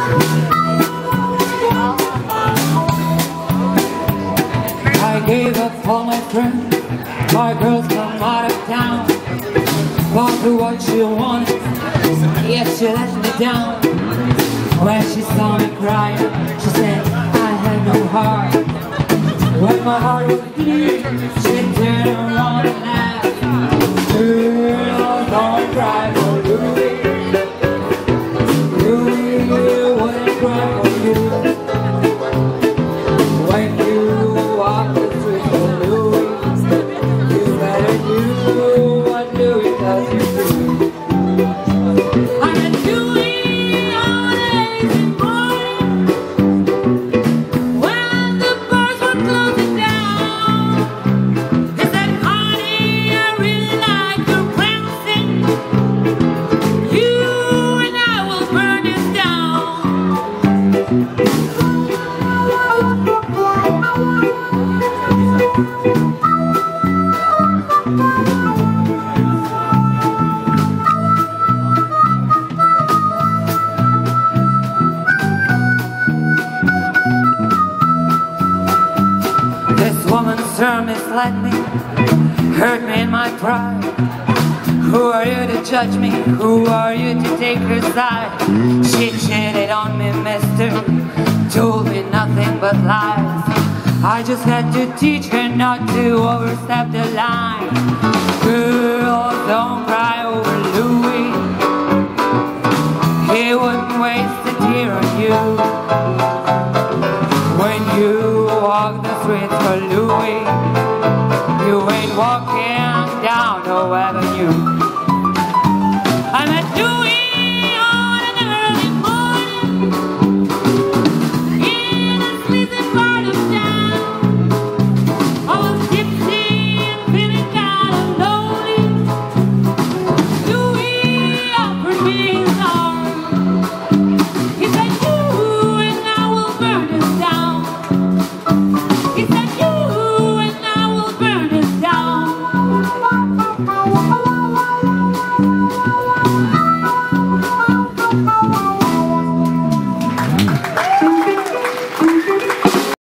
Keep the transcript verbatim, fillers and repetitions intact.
I gave up all my friends, my girls come out of town. Bought her what she wanted, yet she let me down. When she saw me crying, she said I had no heart. When my heart was bleeding, she turned around and laughed. Girl, don't cry for Louie. Louie wouldn't cry for you. When you walk the street for Louie, you better do what Louie tells you to do. I'm a Louie on a lazy morning, when the birds were closing down. He said, honey, I really like your prancing. You and I will burn this down. This woman's term misled me, hurt me in my pride. Who are you to judge me? Who are you to take her side? She cheated on me, mister, told me nothing but lies. I just had to teach her not to overstep the line. Girl, don't cry over Louie, he wouldn't waste a tear on you. When you walk the streets